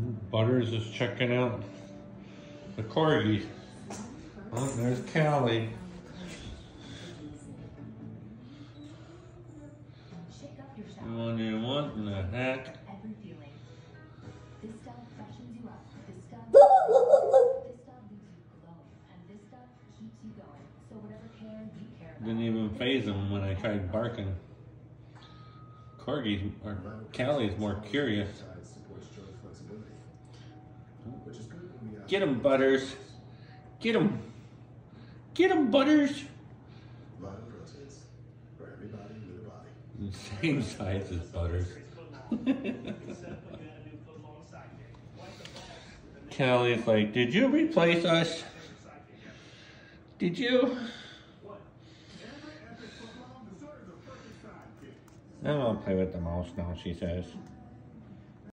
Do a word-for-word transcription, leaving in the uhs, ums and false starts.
Butters is checking out the corgi. Oh, there's Callie. I'm wondering what in the heck. Didn't even faze him when I tried barking. Corgi, or Callie's more curious. Get him, Butters. Get him. Get him, Butters. Same size as Butters. Callie's like, did you replace us? Did you? I'm gonna play with the mouse now, she says.